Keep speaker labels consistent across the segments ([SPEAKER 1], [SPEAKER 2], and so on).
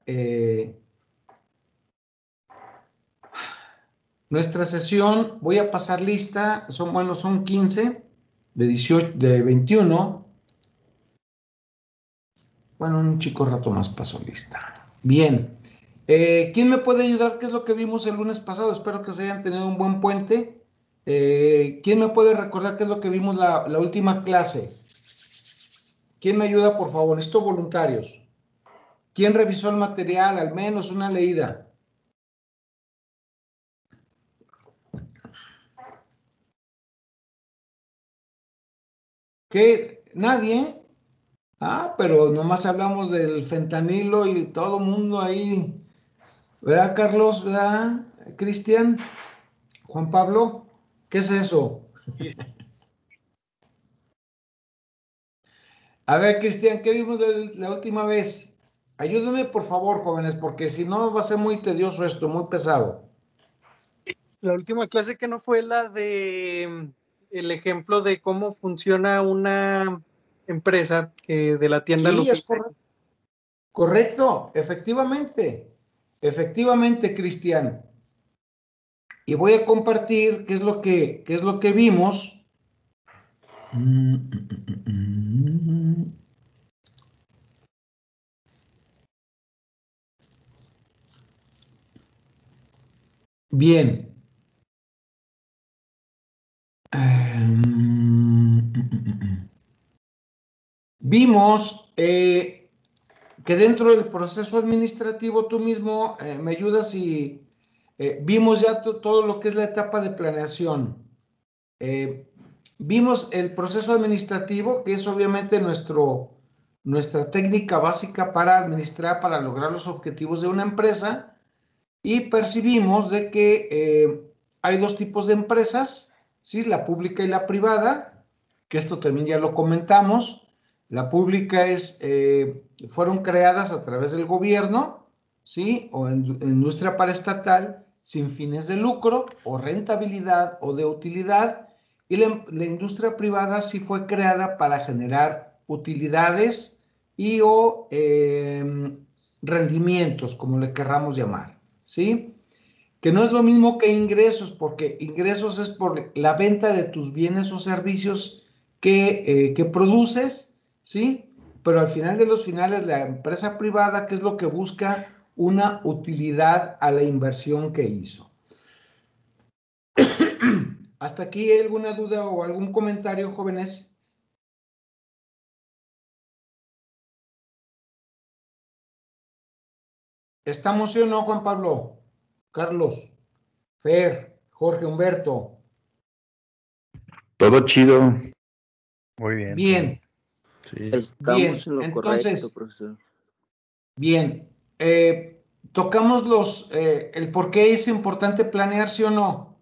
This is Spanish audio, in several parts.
[SPEAKER 1] nuestra sesión. Voy a pasar lista, son 15, de 18, de 21. Bueno, un chico rato más paso lista. Bien. ¿Quién me puede ayudar? ¿Qué es lo que vimos el lunes pasado? Espero que se hayan tenido un buen puente. ¿Quién me puede recordar qué es lo que vimos la última clase? ¿Quién me ayuda, por favor? Necesito voluntarios. ¿Quién revisó el material? Al menos una leída. ¿Qué? ¿Nadie? Ah, pero nomás hablamos del fentanilo y todo el mundo ahí. ¿Verdad, Carlos? ¿Verdad, Cristian? ¿Juan Pablo? ¿Qué es eso? A ver, Cristian, ¿qué vimos la última vez? Ayúdenme, por favor, jóvenes, porque si no va a ser muy tedioso esto, muy pesado.
[SPEAKER 2] La última clase que no fue la de el ejemplo de cómo funciona una empresa que de la tienda
[SPEAKER 1] Sí,
[SPEAKER 2] Lupita.
[SPEAKER 1] es correcto. Correcto, efectivamente, Cristian. Y voy a compartir qué es lo que vimos. Bien. Vimos que dentro del proceso administrativo tú mismo me ayudas y vimos ya todo lo que es la etapa de planeación. Vimos el proceso administrativo, que es obviamente nuestra técnica básica para administrar, para lograr los objetivos de una empresa, y percibimos de que hay dos tipos de empresas, ¿sí? La pública y la privada, que esto también ya lo comentamos. La pública fueron creadas a través del gobierno, ¿sí? O industria paraestatal, sin fines de lucro, o rentabilidad, o de utilidad, y la industria privada sí fue creada para generar utilidades y o rendimientos, como le querramos llamar, ¿sí? Que no es lo mismo que ingresos, porque ingresos es por la venta de tus bienes o servicios que produces, ¿sí? Pero al final de los finales, la empresa privada, ¿qué es lo que busca? Una utilidad a la inversión que hizo. ¿Hasta aquí hay alguna duda o algún comentario, jóvenes? ¿Estamos sí o no, Juan Pablo? Carlos, Fer, Jorge, Humberto.
[SPEAKER 3] Todo chido.
[SPEAKER 4] Muy bien.
[SPEAKER 1] Bien.
[SPEAKER 3] Sí.
[SPEAKER 1] Estamos en lo correcto, profesor. Bien. Tocamos el por qué es importante planear, sí o no.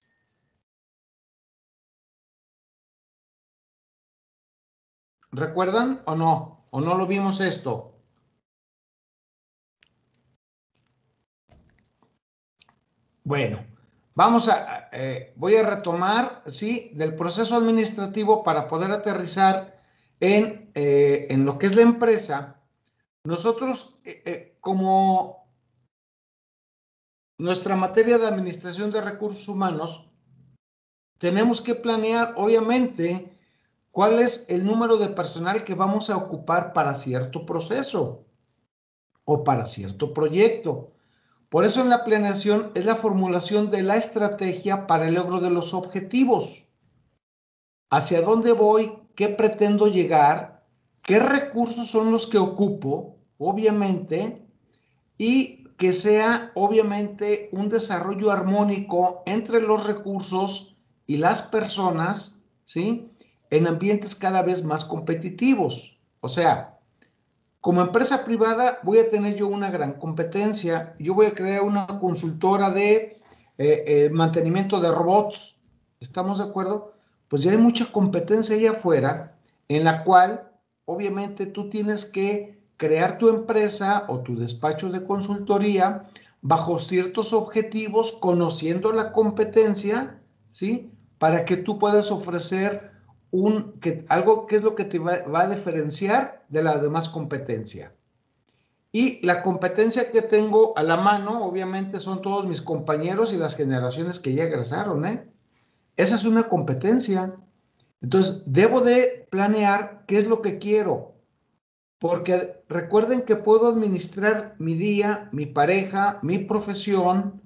[SPEAKER 1] ¿Recuerdan o no? ¿O no lo vimos esto? Bueno, voy a retomar, ¿sí? Del proceso administrativo para poder aterrizar en lo que es la empresa. Nosotros, como nuestra materia de administración de recursos humanos, tenemos que planear, obviamente, cuál es el número de personal que vamos a ocupar para cierto proceso o para cierto proyecto. Por eso en la planeación es la formulación de la estrategia para el logro de los objetivos. ¿Hacia dónde voy? ¿Qué pretendo llegar? ¿Qué recursos son los que ocupo? Obviamente. Y que sea, obviamente, un desarrollo armónico entre los recursos y las personas, ¿sí? En ambientes cada vez más competitivos. O sea, como empresa privada voy a tener yo una gran competencia. Yo voy a crear una consultora de mantenimiento de robots. ¿Estamos de acuerdo? Pues ya hay mucha competencia allá afuera en la cual obviamente tú tienes que crear tu empresa o tu despacho de consultoría bajo ciertos objetivos, conociendo la competencia, ¿sí? Para que tú puedas ofrecer algo que es lo que te va a diferenciar de la demás competencia. Y la competencia que tengo a la mano, obviamente, son todos mis compañeros y las generaciones que ya egresaron, ¿eh? Esa es una competencia. Entonces, debo de planear qué es lo que quiero, porque recuerden que puedo administrar mi día, mi pareja, mi profesión,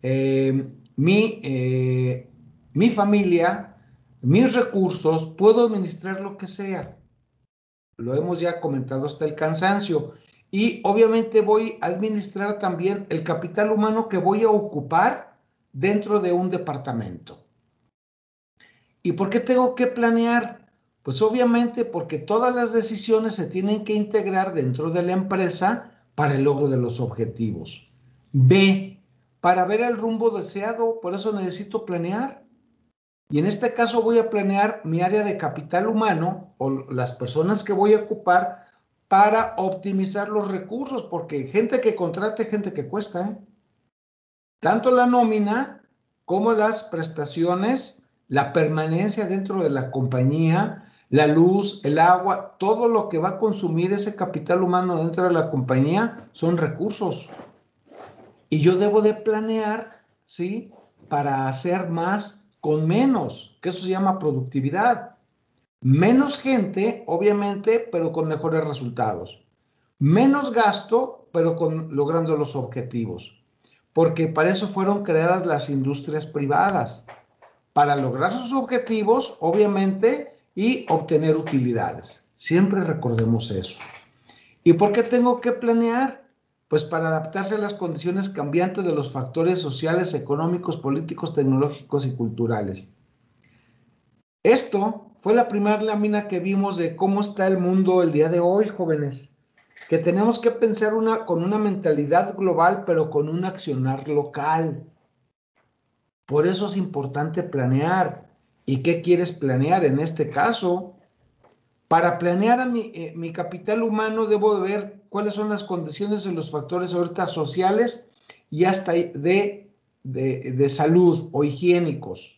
[SPEAKER 1] mi familia, mis recursos, puedo administrar lo que sea. Lo hemos ya comentado hasta el cansancio. Y obviamente voy a administrar también el capital humano que voy a ocupar dentro de un departamento. ¿Y por qué tengo que planear? Pues obviamente porque todas las decisiones se tienen que integrar dentro de la empresa para el logro de los objetivos. B, para ver el rumbo deseado, por eso necesito planear. Y en este caso voy a planear mi área de capital humano o las personas que voy a ocupar para optimizar los recursos, porque gente que contrate, gente que cuesta, ¿eh? Tanto la nómina como las prestaciones, la permanencia dentro de la compañía, la luz, el agua, todo lo que va a consumir ese capital humano dentro de la compañía son recursos. Y yo debo de planear, ¿sí? Para hacer más con menos, que eso se llama productividad. Menos gente, obviamente, pero con mejores resultados. Menos gasto, pero logrando los objetivos. Porque para eso fueron creadas las industrias privadas, para lograr sus objetivos, obviamente, y obtener utilidades. Siempre recordemos eso. ¿Y por qué tengo que planear? Pues para adaptarse a las condiciones cambiantes de los factores sociales, económicos, políticos, tecnológicos y culturales. Esto fue la primera lámina que vimos de cómo está el mundo el día de hoy, jóvenes. Que tenemos que pensar con una mentalidad global, pero con un accionar local. Por eso es importante planear. ¿Y qué quieres planear en este caso? Para planear a mi capital humano debo de ver cuáles son las condiciones de los factores ahorita sociales y hasta de salud o higiénicos.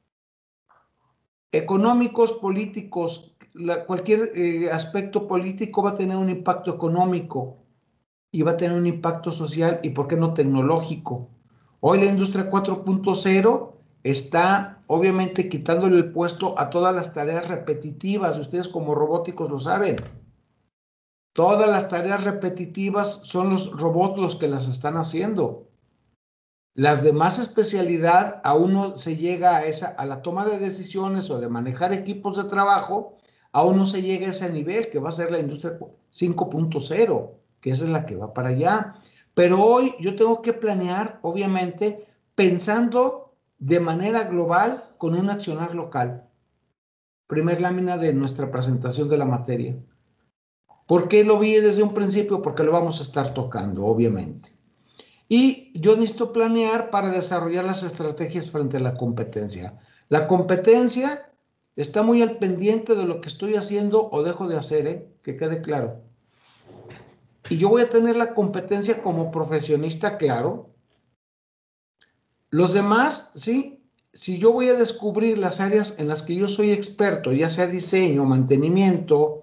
[SPEAKER 1] Económicos, políticos, cualquier aspecto político va a tener un impacto económico y va a tener un impacto social y, ¿por qué no, tecnológico? Hoy la industria 4.0 está obviamente quitándole el puesto a todas las tareas repetitivas. Ustedes como robóticos lo saben. Todas las tareas repetitivas son los robots los que las están haciendo. Las demás especialidad aún no se llega a la toma de decisiones o de manejar equipos de trabajo, aún no se llega a ese nivel que va a ser la industria 5.0, que esa es la que va para allá. Pero hoy yo tengo que planear, obviamente, pensando de manera global con un accionar local. Primer lámina de nuestra presentación de la materia. ¿Por qué lo vi desde un principio? Porque lo vamos a estar tocando, obviamente. Y yo necesito planear para desarrollar las estrategias frente a la competencia. La competencia está muy al pendiente de lo que estoy haciendo o dejo de hacer, ¿eh? Que quede claro. Y yo voy a tener la competencia como profesionista, claro. Los demás, sí, si yo voy a descubrir las áreas en las que yo soy experto, ya sea diseño, mantenimiento,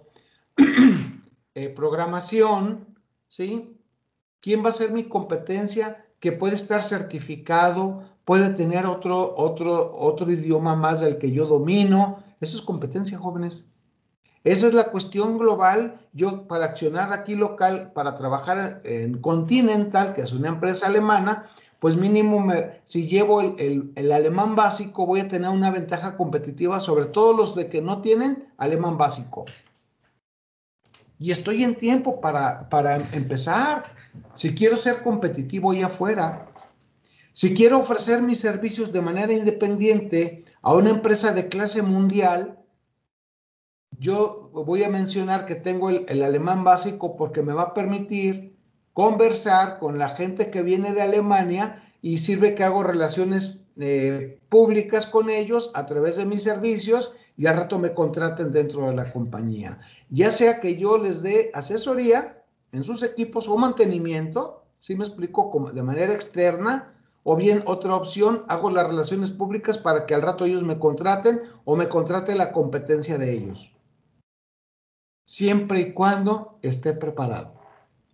[SPEAKER 1] programación, ¿sí? ¿Quién va a ser mi competencia? Que puede estar certificado, puede tener otro idioma más del que yo domino. Eso es competencia, jóvenes. Esa es la cuestión global. Yo, para accionar aquí local, para trabajar en Continental, que es una empresa alemana, pues mínimo, si llevo el alemán básico, voy a tener una ventaja competitiva sobre todos los de que no tienen alemán básico. Y estoy en tiempo para empezar. Si quiero ser competitivo allá afuera, si quiero ofrecer mis servicios de manera independiente a una empresa de clase mundial, yo voy a mencionar que tengo el alemán básico porque me va a permitir conversar con la gente que viene de Alemania y sirve que hago relaciones públicas con ellos a través de mis servicios y al rato me contraten dentro de la compañía. Ya sea que yo les dé asesoría en sus equipos o mantenimiento, ¿sí me explico? De manera externa, o bien otra opción, hago las relaciones públicas para que al rato ellos me contraten o me contrate la competencia de ellos. Siempre y cuando esté preparado.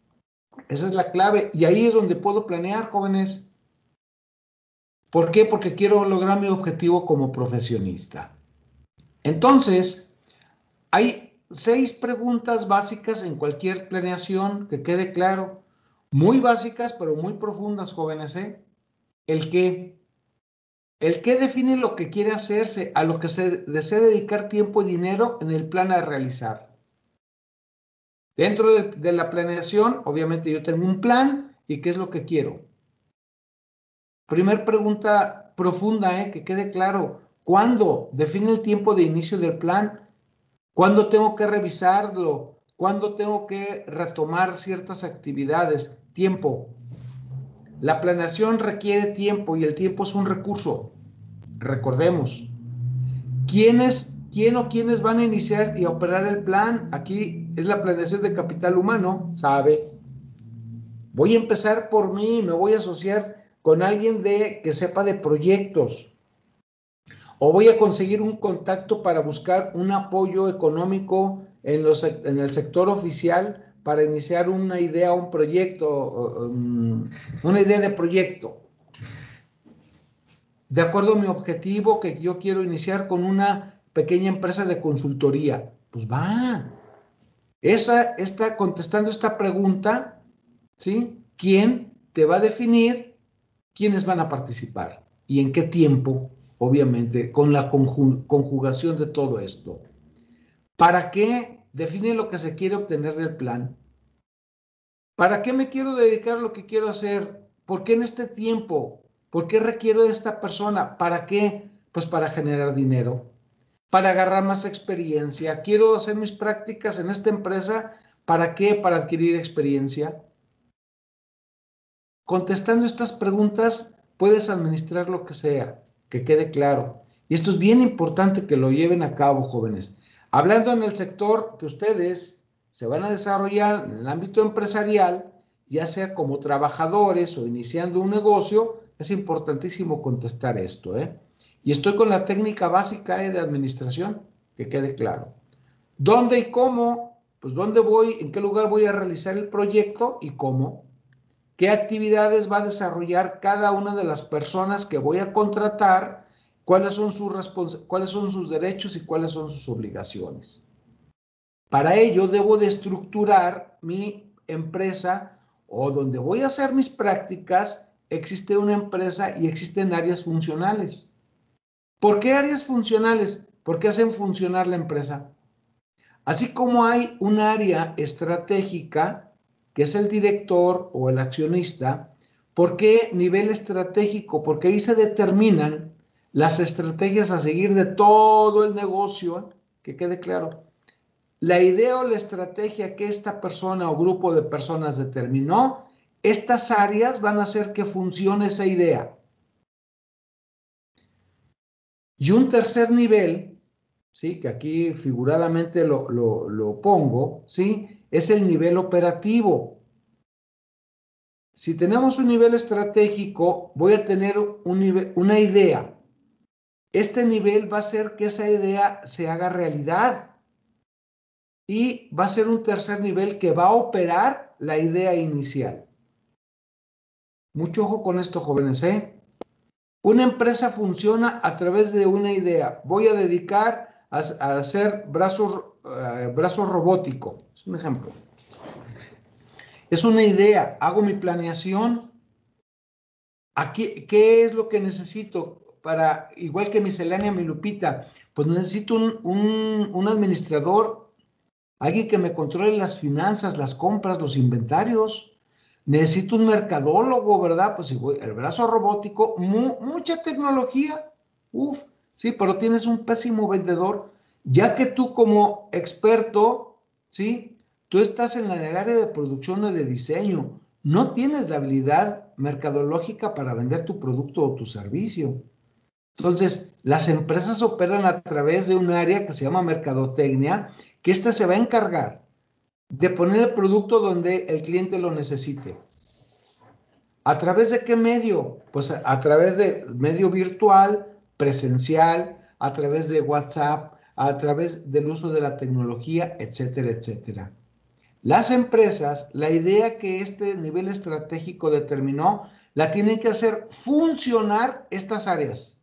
[SPEAKER 1] Esa es la clave. Y ahí es donde puedo planear, jóvenes. ¿Por qué? Porque quiero lograr mi objetivo como profesionista. Entonces, hay 6 preguntas básicas en cualquier planeación, que quede claro. Muy básicas, pero muy profundas, jóvenes, ¿eh? El qué. El qué define lo que quiere hacerse, a lo que se desea dedicar tiempo y dinero en el plan a realizar. Dentro de la planeación, obviamente yo tengo un plan y qué es lo que quiero. Primer pregunta profunda, que quede claro. ¿Cuándo? Define el tiempo de inicio del plan. ¿Cuándo tengo que revisarlo? ¿Cuándo tengo que retomar ciertas actividades? Tiempo. La planeación requiere tiempo y el tiempo es un recurso. Recordemos. ¿Quién o quiénes van a iniciar y a operar el plan? Aquí es la planeación de capital humano, ¿sabe? Voy a empezar por mí, me voy a asociar con alguien que sepa de proyectos. O voy a conseguir un contacto para buscar un apoyo económico en el sector oficial para iniciar una idea, un proyecto, una idea de proyecto. De acuerdo a mi objetivo que yo quiero iniciar con una pequeña empresa de consultoría. Pues va. Está contestando esta pregunta, ¿sí? ¿Quién te va a definir quiénes van a participar y en qué tiempo? Obviamente, con la conjugación de todo esto. ¿Para qué? Define lo que se quiere obtener del plan. ¿Para qué me quiero dedicar a lo que quiero hacer? ¿Por qué en este tiempo? ¿Por qué requiero de esta persona? ¿Para qué? Pues para generar dinero, para agarrar más experiencia. Quiero hacer mis prácticas en esta empresa. ¿Para qué? Para adquirir experiencia. Contestando estas preguntas, puedes administrar lo que sea, que quede claro. Y esto es bien importante que lo lleven a cabo, jóvenes. Hablando en el sector que ustedes se van a desarrollar en el ámbito empresarial, ya sea como trabajadores o iniciando un negocio, es importantísimo contestar esto, ¿eh? Y estoy con la técnica básica, de administración, que quede claro. ¿Dónde y cómo? Pues dónde voy, en qué lugar voy a realizar el proyecto y cómo. ¿Qué actividades va a desarrollar cada una de las personas que voy a contratar? ¿Cuáles son sus derechos y cuáles son sus obligaciones? Para ello debo de estructurar mi empresa o donde voy a hacer mis prácticas, existe una empresa y existen áreas funcionales. ¿Por qué áreas funcionales? Porque hacen funcionar la empresa. Así como hay un área estratégica, que es el director o el accionista. ¿Por qué nivel estratégico? Porque ahí se determinan las estrategias a seguir de todo el negocio, que quede claro. La idea o la estrategia que esta persona o grupo de personas determinó, estas áreas van a hacer que funcione esa idea. Y un tercer nivel, ¿sí? Que aquí figuradamente lo pongo, ¿sí? Es el nivel operativo. Si tenemos un nivel estratégico, voy a tener una idea. Este nivel va a hacer que esa idea se haga realidad. Y va a ser un tercer nivel que va a operar la idea inicial. Mucho ojo con esto, jóvenes, ¿eh? Una empresa funciona a través de una idea. Voy a dedicar a hacer brazo robótico. Es un ejemplo. Es una idea. Hago mi planeación. Aquí, ¿qué es lo que necesito para, igual que miscelánea, mi Lupita? Pues necesito un administrador, alguien que me controle las finanzas, las compras, los inventarios. Necesito un mercadólogo, ¿verdad? Pues el brazo robótico, mucha tecnología. Uf, sí, pero tienes un pésimo vendedor, ya que tú como experto, ¿sí? Tú estás en el área de producción o de diseño. No tienes la habilidad mercadológica para vender tu producto o tu servicio. Entonces, las empresas operan a través de un área que se llama mercadotecnia, que ésta se va a encargar de poner el producto donde el cliente lo necesite. ¿A través de qué medio? Pues a través de medio virtual, presencial, a través de WhatsApp, a través del uso de la tecnología, etcétera, etcétera. Las empresas, la idea que este nivel estratégico determinó, la tienen que hacer funcionar estas áreas.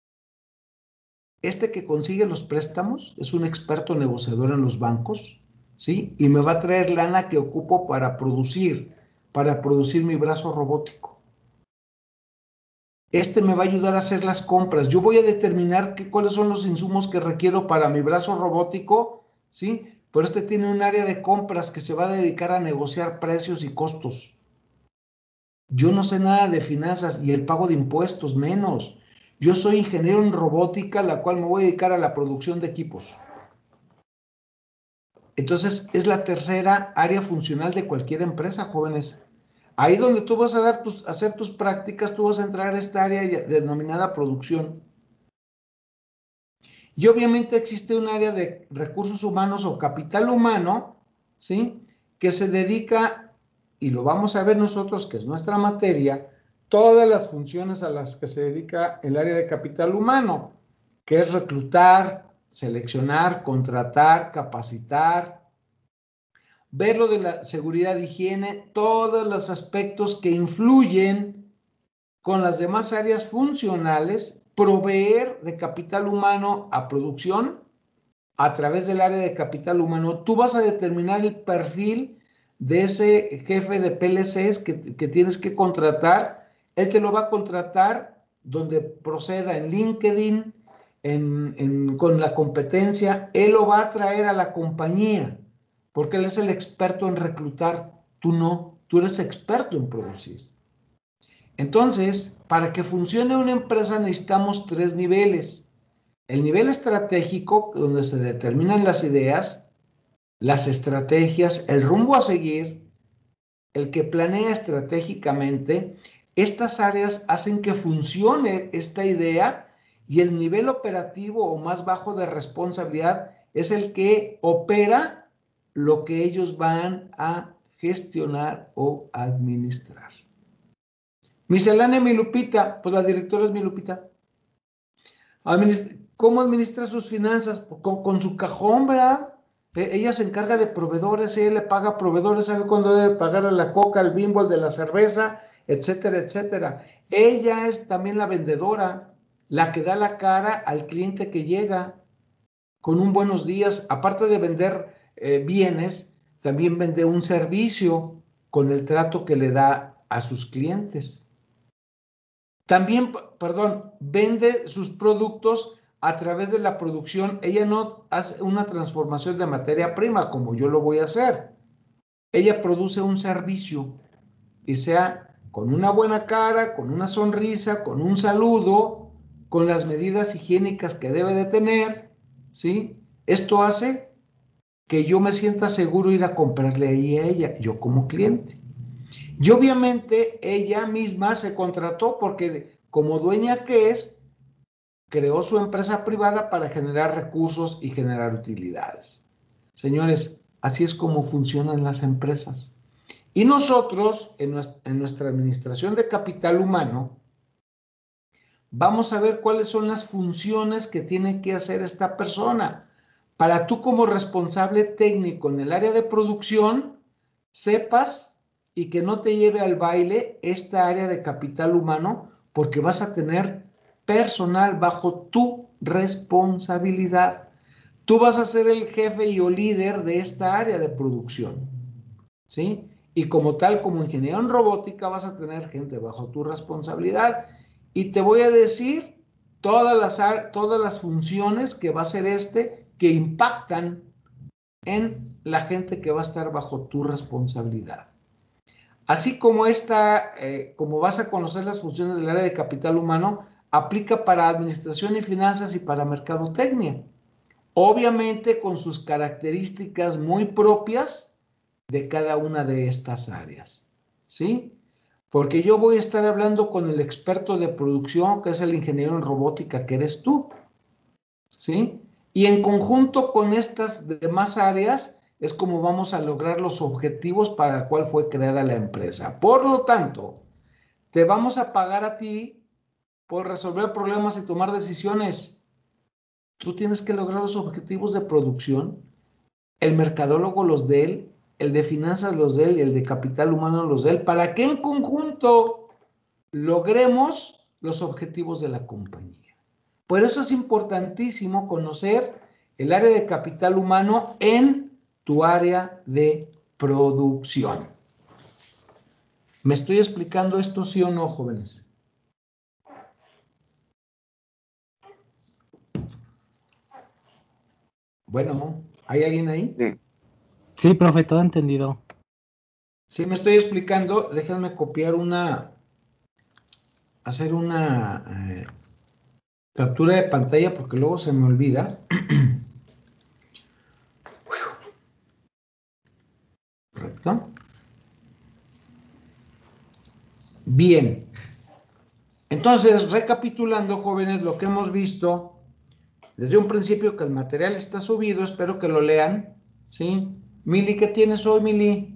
[SPEAKER 1] Este que consigue los préstamos es un experto negociador en los bancos, ¿sí? Y me va a traer lana que ocupo para producir mi brazo robótico. Este me va a ayudar a hacer las compras. Yo voy a determinar cuáles son los insumos que requiero para mi brazo robótico, ¿sí? Pero este tiene un área de compras que se va a dedicar a negociar precios y costos. Yo no sé nada de finanzas y el pago de impuestos menos. Yo soy ingeniero en robótica, la cual me voy a dedicar a la producción de equipos. Entonces, es la tercera área funcional de cualquier empresa, jóvenes. Ahí donde tú vas a hacer tus prácticas, tú vas a entrar a esta área denominada producción. Y obviamente existe un área de recursos humanos o capital humano, ¿sí? Que se dedica, y lo vamos a ver nosotros, que es nuestra materia, todas las funciones a las que se dedica el área de capital humano, que es reclutar, seleccionar, contratar, capacitar, ver lo de la seguridad e higiene, todos los aspectos que influyen con las demás áreas funcionales, proveer de capital humano a producción a través del área de capital humano. Tú vas a determinar el perfil de ese jefe de PLCs que tienes que contratar. Él te lo va a contratar donde proceda en LinkedIn, con la competencia. Él lo va a traer a la compañía porque él es el experto en reclutar. Tú no, tú eres experto en producir. Entonces, para que funcione una empresa necesitamos 3 niveles. El nivel estratégico, donde se determinan las ideas, las estrategias, el rumbo a seguir, el que planea estratégicamente. Estas áreas hacen que funcione esta idea y el nivel operativo o más bajo de responsabilidad es el que opera lo que ellos van a gestionar o administrar. Miscelánea, mi Lupita, pues la directora es mi Lupita. ¿Cómo administra sus finanzas? Con su cajón, ¿verdad? Ella se encarga de proveedores, ella le paga a proveedores, sabe cuándo debe pagar a la coca, al Bimbo, al de la cerveza, etcétera, etcétera. Ella es también la vendedora, la que da la cara al cliente que llega con un buenos días. Aparte de vender bienes, también vende un servicio con el trato que le da a sus clientes. También, perdón, vende sus productos a través de la producción. Ella no hace una transformación de materia prima como yo lo voy a hacer. Ella produce un servicio y sea con una buena cara, con una sonrisa, con un saludo, con las medidas higiénicas que debe de tener, ¿sí? Esto hace que yo me sienta seguro ir a comprarle ahí a ella, yo como cliente. Y obviamente ella misma se contrató porque como dueña que es, creó su empresa privada para generar recursos y generar utilidades. Señores, así es como funcionan las empresas. Y nosotros, en nuestra administración de capital humano, vamos a ver cuáles son las funciones que tiene que hacer esta persona. Para tú como responsable técnico en el área de producción, sepas y que no te lleve al baile esta área de capital humano porque vas a tener personal bajo tu responsabilidad. Tú vas a ser el jefe y o líder de esta área de producción, ¿sí? Y como tal, como ingeniero en robótica, vas a tener gente bajo tu responsabilidad. Y te voy a decir todas las funciones que va a hacer que impactan en la gente que va a estar bajo tu responsabilidad. Así como como vas a conocer las funciones del área de capital humano, aplica para administración y finanzas y para mercadotecnia. Obviamente con sus características muy propias de cada una de estas áreas, ¿sí? Porque yo voy a estar hablando con el experto de producción, que es el ingeniero en robótica, que eres tú, ¿sí? Y en conjunto con estas demás áreas es como vamos a lograr los objetivos para el cual fue creada la empresa. Por lo tanto, te vamos a pagar a ti por resolver problemas y tomar decisiones. Tú tienes que lograr los objetivos de producción, el mercadólogo los de él, el de finanzas los de él y el de capital humano los de él, para que en conjunto logremos los objetivos de la compañía. Por eso es importantísimo conocer el área de capital humano en tu área de producción. ¿Me estoy explicando esto, sí o no, jóvenes? Bueno, ¿hay alguien ahí?
[SPEAKER 3] Sí, profe, todo entendido.
[SPEAKER 1] Sí, me estoy explicando. Déjenme copiar hacer una captura de pantalla porque luego se me olvida. Correcto. Bien. Entonces, recapitulando, jóvenes, lo que hemos visto desde un principio, que el material está subido, espero que lo lean, ¿sí? Mili, ¿qué tienes hoy, Mili?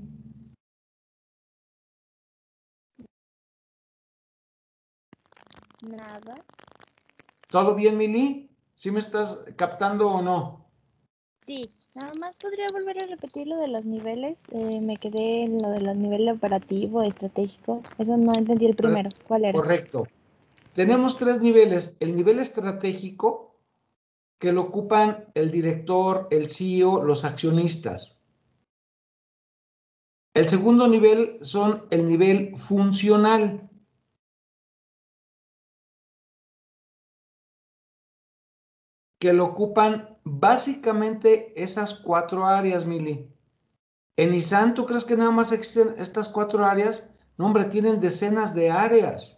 [SPEAKER 4] Nada.
[SPEAKER 1] ¿Todo bien, Mili? ¿Sí me estás captando o no?
[SPEAKER 4] Sí, nada más podría volver a repetir lo de los niveles. Me quedé en lo de los niveles operativo, estratégico. Eso no entendí el primero. ¿Cuál era?
[SPEAKER 1] Correcto. Tenemos 3 niveles. El nivel estratégico, que lo ocupan el director, el CEO, los accionistas. El segundo nivel son el nivel funcional. Que lo ocupan básicamente esas 4 áreas, Mili. En Nissan, ¿tú crees que nada más existen estas 4 áreas? No, hombre, tienen decenas de áreas.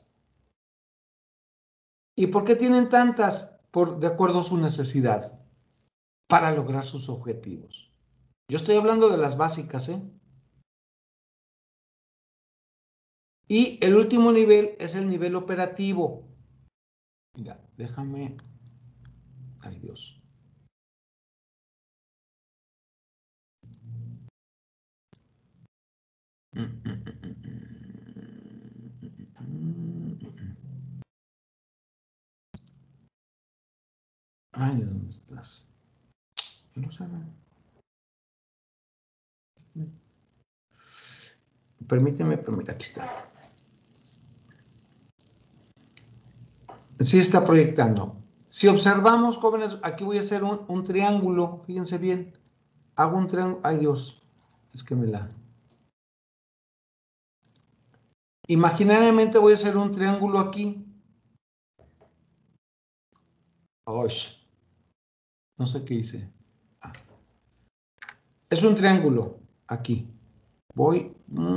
[SPEAKER 1] ¿Y por qué tienen tantas? De acuerdo a su necesidad, para lograr sus objetivos. Yo estoy hablando de las básicas, ¿eh? Y el último nivel es el nivel operativo. Mira, déjame. Ay, Dios. Ay, ¿dónde estás? No sé. Permíteme, aquí está. Sí está proyectando. Si observamos, jóvenes, aquí voy a hacer un triángulo. Fíjense bien. Hago un triángulo. Ay, Dios. Es que me la... Imaginariamente voy a hacer un triángulo aquí. Osh. No sé qué hice. Ah. Es un triángulo aquí. Voy.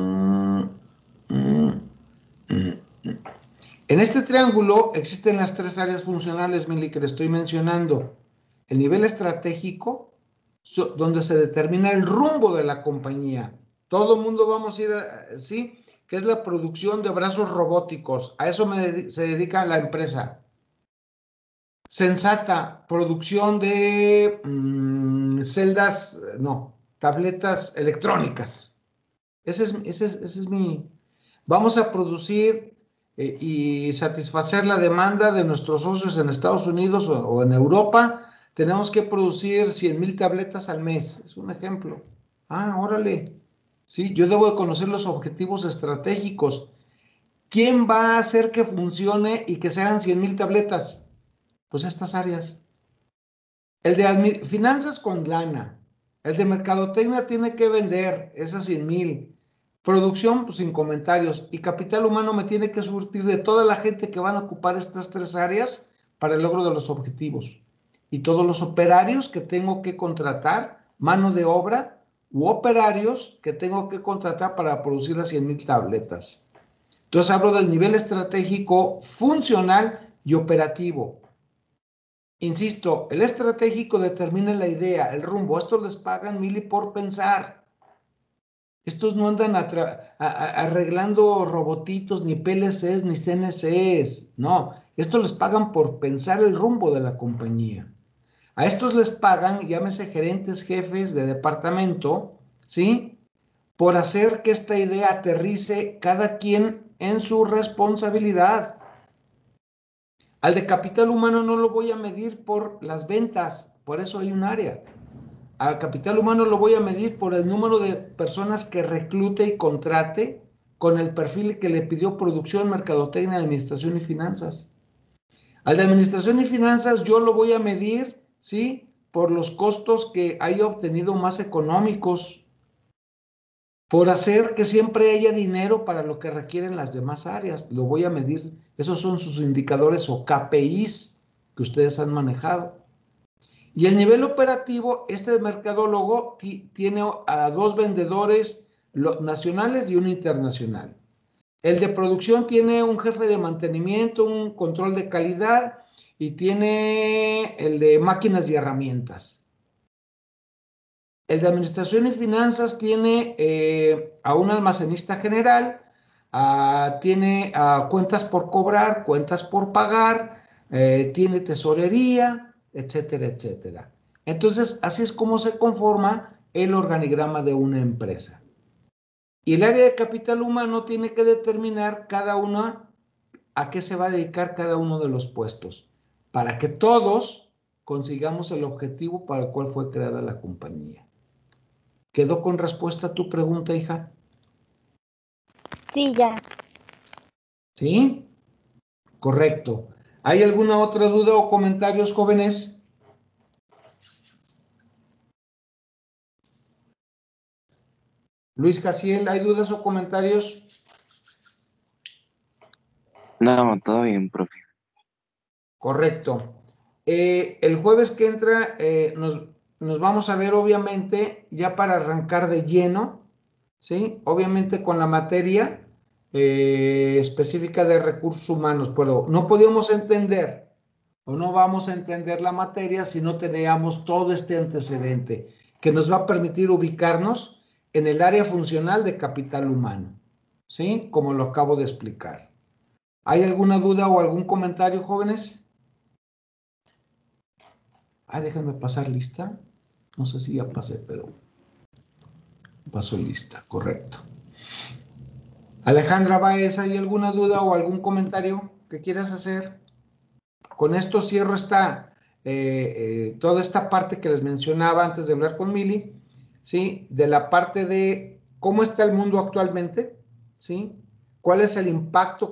[SPEAKER 1] En este triángulo existen las 3 áreas funcionales, Mili, que le estoy mencionando. El nivel estratégico, donde se determina el rumbo de la compañía. Todo el mundo vamos a ir, ¿sí? Que es la producción de brazos robóticos. A eso se dedica la empresa. Sensata, producción de celdas, no, tabletas electrónicas. Ese es mi... Vamos a producir y satisfacer la demanda de nuestros socios en Estados Unidos o en Europa. Tenemos que producir 100,000 tabletas al mes. Es un ejemplo. Ah, órale. Sí, yo debo de conocer los objetivos estratégicos. ¿Quién va a hacer que funcione y que se hagan 100,000 tabletas? Pues estas áreas. El de finanzas con lana. El de mercadotecnia tiene que vender esas 100,000. Producción, pues sin comentarios. Y capital humano me tiene que surtir de toda la gente que van a ocupar estas 3 áreas para el logro de los objetivos. Y todos los operarios que tengo que contratar, mano de obra u operarios que tengo que contratar para producir las 100,000 tabletas. Entonces hablo del nivel estratégico, funcional y operativo. Insisto, el estratégico determina la idea, el rumbo. Estos les pagan, Mili, por pensar. Estos no andan arreglando robotitos, ni PLCs, ni CNCs. No, estos les pagan por pensar el rumbo de la compañía. A estos les pagan, llámese gerentes, jefes de departamento, ¿sí? Por hacer que esta idea aterrice cada quien en su responsabilidad. Al de capital humano no lo voy a medir por las ventas, por eso hay un área. A capital humano lo voy a medir por el número de personas que reclute y contrate con el perfil que le pidió producción, mercadotecnia, administración y finanzas. Al de administración y finanzas yo lo voy a medir, ¿sí? Por los costos que haya obtenido más económicos, por hacer que siempre haya dinero para lo que requieren las demás áreas. Lo voy a medir. Esos son sus indicadores o KPIs que ustedes han manejado. Y el nivel operativo, este mercadólogo tiene a 2 vendedores nacionales y uno internacional. El de producción tiene un jefe de mantenimiento, un control de calidad y tiene el de máquinas y herramientas. El de administración y finanzas tiene a un almacenista general, tiene cuentas por cobrar, cuentas por pagar, tiene tesorería, etcétera, etcétera. Entonces, así es como se conforma el organigrama de una empresa. Y el área de capital humano tiene que determinar cada una a qué se va a dedicar cada uno de los puestos, para que todos consigamos el objetivo para el cual fue creada la compañía. ¿Quedó con respuesta a tu pregunta, hija?
[SPEAKER 4] Sí, ya.
[SPEAKER 1] ¿Sí? Correcto. ¿Hay alguna otra duda o comentarios, jóvenes? Luis Casiel, ¿hay dudas o comentarios?
[SPEAKER 5] No, todo bien, profe.
[SPEAKER 1] Correcto. El jueves que entra nos vamos a ver, obviamente, ya para arrancar de lleno, ¿sí? Obviamente con la materia específica de recursos humanos, pero no podíamos entender o no vamos a entender la materia si no teníamos todo este antecedente que nos va a permitir ubicarnos en el área funcional de capital humano, ¿sí? Como lo acabo de explicar. ¿Hay alguna duda o algún comentario, jóvenes? Déjenme pasar lista. No sé si ya pasé, pero paso lista, correcto. Alejandra Baez, ¿hay alguna duda o algún comentario que quieras hacer? Con esto cierro toda esta parte que les mencionaba antes de hablar con Mili, ¿sí? De la parte de cómo está el mundo actualmente, ¿sí? ¿Cuál es el impacto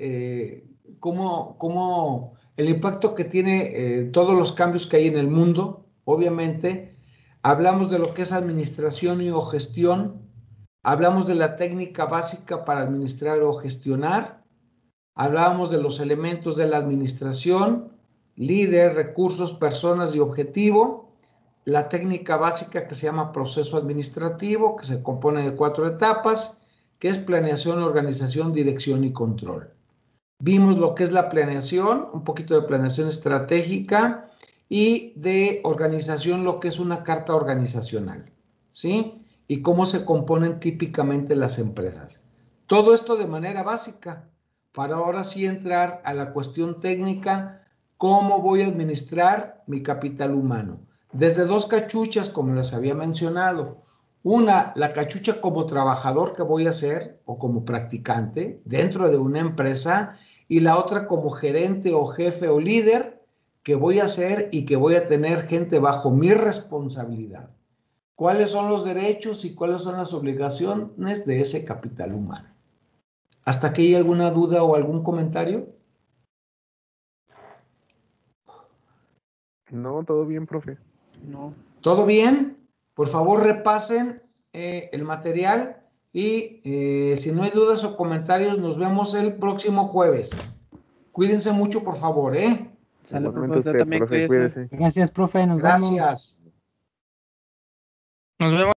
[SPEAKER 1] el impacto que tiene todos los cambios que hay en el mundo? Obviamente, hablamos de lo que es administración y o gestión, hablamos de la técnica básica para administrar o gestionar, hablábamos de los elementos de la administración, líder, recursos, personas y objetivo, la técnica básica que se llama proceso administrativo, que se compone de 4 etapas, que es planeación, organización, dirección y control. Vimos lo que es la planeación, un poquito de planeación estratégica y de organización, lo que es una carta organizacional, ¿sí? Y cómo se componen típicamente las empresas. Todo esto de manera básica, para ahora sí entrar a la cuestión técnica, cómo voy a administrar mi capital humano. Desde 2 cachuchas, como les había mencionado. Una, la cachucha como trabajador que voy a ser o como practicante dentro de una empresa, y la otra como gerente o jefe o líder que voy a ser y que voy a tener gente bajo mi responsabilidad. ¿Cuáles son los derechos y cuáles son las obligaciones de ese capital humano? ¿Hasta aquí hay alguna duda o algún comentario?
[SPEAKER 6] No, todo bien, profe.
[SPEAKER 2] No.
[SPEAKER 1] ¿Todo bien? Por favor, repasen el material y si no hay dudas o comentarios, nos vemos el próximo jueves. Cuídense mucho, por favor, ¿eh?
[SPEAKER 2] Sale,
[SPEAKER 6] Igualmente
[SPEAKER 2] profe,
[SPEAKER 6] usted,
[SPEAKER 2] también
[SPEAKER 6] profe,
[SPEAKER 2] cuídese.
[SPEAKER 6] cuídese.
[SPEAKER 3] Gracias, profe. Nos vemos.
[SPEAKER 1] Gracias.
[SPEAKER 7] Nos vemos.